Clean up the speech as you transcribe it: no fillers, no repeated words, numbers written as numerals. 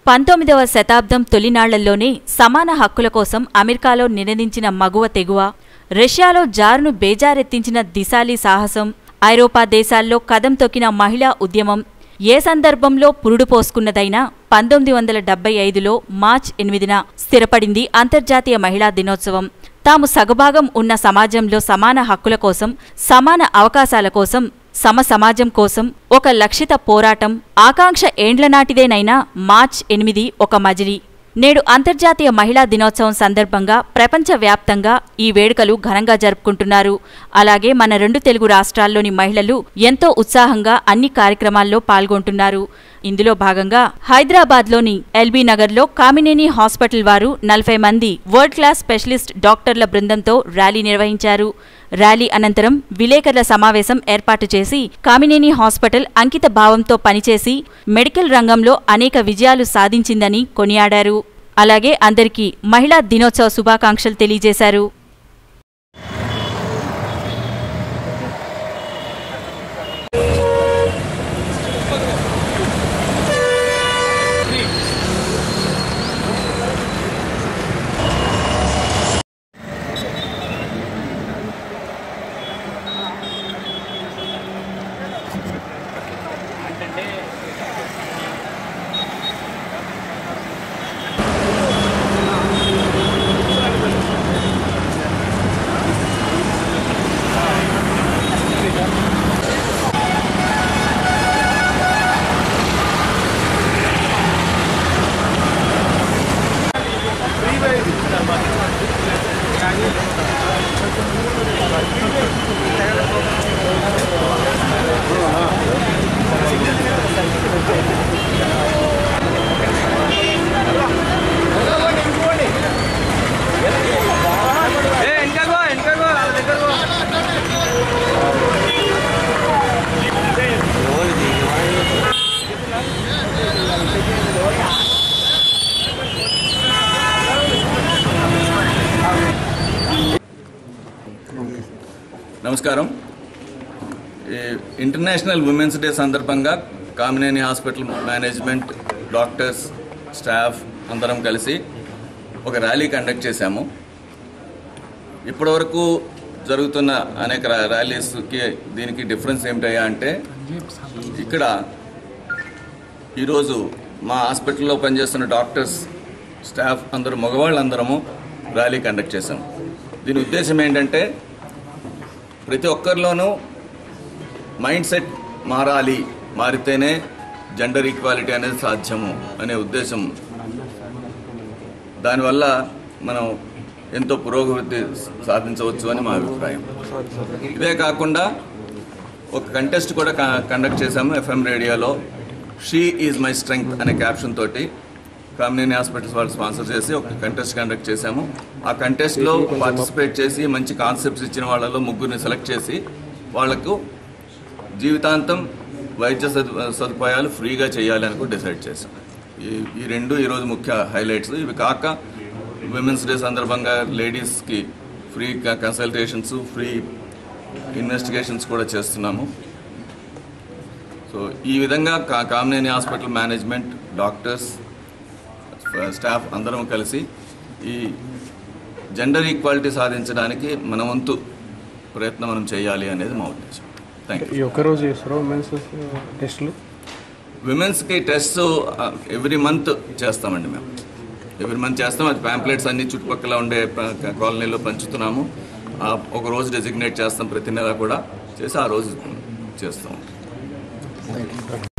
19వ శతాబ్దం తొలినాళ్లలోనే సమాన హక్కుల కోసం అమెరికాలో నినదించిన మగువ తెగువ, రష్యాలో జారును బేజారెత్తించిన దిశాలి సాహసం, ఐరోపా దేశాల్లో కదం తొక్కిన మహిళా ఉద్యమం ఏ సందర్భంలో పురుడు పోసుకున్నదైనా 1975లో మార్చి 8న స్థిరపడింది అంతర్జాతీయ మహిళా దినోత్సవం. తాము సగభాగం ఉన్న సమాజంలో సమాన హక్కుల కోసం, సమాన అవకాశాల కోసం, సమాజం కోసం ఒక లక్షిత పోరాటం, ఆకాంక్ష ఏండ్లనాటిదేనైనా మార్చి 8 ఒక మజిలీ. నేడు అంతర్జాతీయ మహిళా దినోత్సవం సందర్భంగా ప్రపంచవ్యాప్తంగా ఈ వేడుకలు ఘనంగా జరుపుకుంటున్నారు. అలాగే మన 2 తెలుగు రాష్ట్రాల్లోని మహిళలు ఎంతో ఉత్సాహంగా అన్ని కార్యక్రమాల్లో పాల్గొంటున్నారు. ఇందులో భాగంగా హైదరాబాద్లోని ఎల్బీ నగర్లో కామినేని హాస్పిటల్ వారు 40 మంది వరల్డ్ క్లాస్ స్పెషలిస్ట్ డాక్టర్ల బృందంతో ర్యాలీ నిర్వహించారు. ర్యాలీ అనంతరం విలేకరుల సమావేశం ఏర్పాటు చేసి కామినేని హాస్పిటల్ అంకిత భావంతో పనిచేసి మెడికల్ రంగంలో అనేక విజయాలు సాధించిందని కొనియాడారు. అలాగే అందరికీ మహిళా దినోత్సవ శుభాకాంక్షలు తెలియజేశారు. నమస్కారం. ఇంటర్నేషనల్ ఉమెన్స్ డే సందర్భంగా Kamineni hospital management, doctors, staff అందరం కలిసి ఒక ర్యాలీ కండక్ట్ చేశాము. ఇప్పటివరకు జరుగుతున్న అనేక ర్యాలీస్కి దీనికి డిఫరెన్స్ ఏమిటయ్యా అంటే, ఇక్కడ ఈరోజు మా హాస్పిటల్లో పనిచేస్తున్న డాక్టర్స్, స్టాఫ్ అందరూ మగవాళ్ళందరము ర్యాలీ కండక్ట్ చేశాము. దీని ఉద్దేశం ఏంటంటే, ప్రతి ఒక్కరిలోనూ మైండ్ సెట్ మారాలి, మారితేనే జెండర్ ఈక్వాలిటీ అనేది సాధ్యము అనే ఉద్దేశం. దానివల్ల మనం ఎంతో పురోగతి సాధించవచ్చు అని మా అభిప్రాయం. ఇదే కాకుండా ఒక కంటెస్ట్ కూడా కండక్ట్ చేశాము FM రేడియోలో. షీ ఈజ్ మై స్ట్రెంగ్త్ అనే క్యాప్షన్ తోటి కామినేని హాస్పిటల్స్ వాళ్ళు స్పాన్సర్ చేసి ఒక కంటెస్ట్ కండక్ట్ చేశాము. ఆ కంటెస్ట్లో పార్టిసిపేట్ చేసి మంచి కాన్సెప్ట్స్ ఇచ్చిన వాళ్ళలో 3 సెలెక్ట్ చేసి వాళ్లకు జీవితాంతం వైద్య సదుపాయాలు ఫ్రీగా చేయాలి అని కూడా డిసైడ్ చేశాం. ఈ 2 ఈరోజు ముఖ్య హైలైట్స్. ఇవి కాక విమెన్స్ డే సందర్భంగా లేడీస్కి ఫ్రీ కన్సల్టేషన్స్, ఫ్రీ ఇన్వెస్టిగేషన్స్ కూడా చేస్తున్నాము. సో ఈ విధంగా Kamineni hospital management, doctors, staff అందరం కలిసి ఈ జెండర్ ఈక్వాలిటీ సాధించడానికి మన వంతు ప్రయత్నం మనం చేయాలి అనేది మా ఉద్దేశం. Thank you. ఒక్కరోజు చేస్తారా ఉమెన్స్ టెస్టులు? విమెన్స్కి టెస్ట్ ఎవ్రీ మంత్ చేస్తామండి. మేము ఎవ్రీ మంత్ చేస్తాం. అది ప్యాంప్లెట్స్ అన్ని చుట్టుపక్కల ఉండే కాలనీలో పంచుతున్నాము. ఒక రోజు డెసిగ్నేట్ చేస్తాం, ప్రతి నెల కూడా చేసి ఆ రోజు చేస్తాం.